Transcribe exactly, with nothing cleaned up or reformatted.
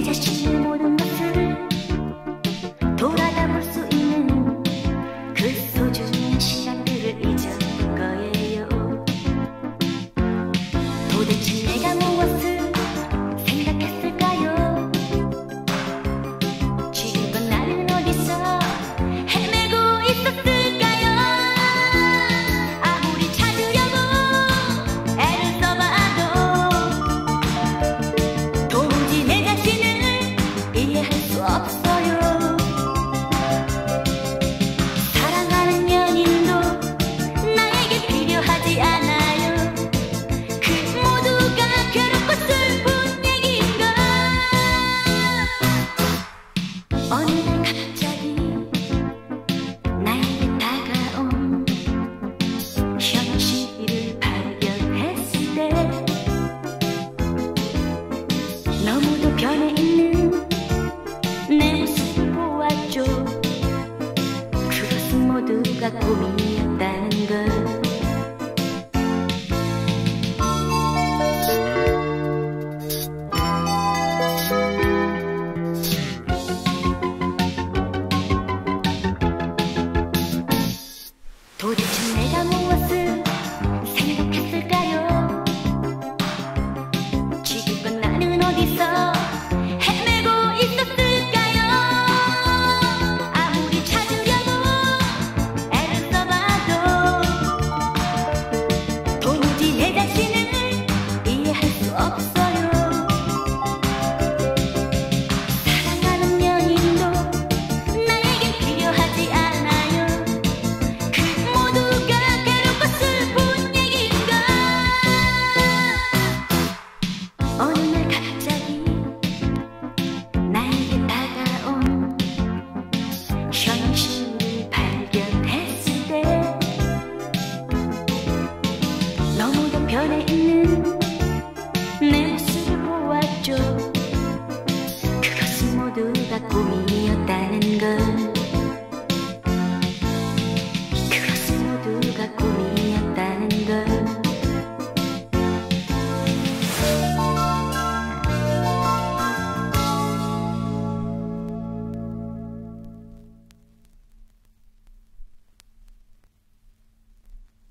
자신의 모든 것을 돌아다 볼 수 있는 그 소중한 시간들을 잊은 거예요. 도대체 내가 무엇을 생각했을까요? 지금껏 나는 어디서 헤매고 있었을까요? 아무리 찾으려고 애를 써봐도 도무지 내 자신을 이해할 수 없어요. 사랑하는 연인도 나에게 필요하지 않아요. 그 모두가 괴롭고 슬픈 얘기인가. 어느 날 갑자기 나에게 다가온 현실을 발견했을 때 너무도 변해 있는 내 모습을 보았죠. 그것은 모두가 꿈이었다는 걸. 도대체 내가 무엇을 생각했을까요? 지금껏 나는 어디서 헤매고 있었을까요? 아무리 찾으려고 애를 써봐도 도무지 내 자신을 이해할 수 없어요. 사랑하는 연인도 나에겐 필요하지 않아요. 그 모두가 괴롭고 슬픈 얘기인가. 어느 날 갑자기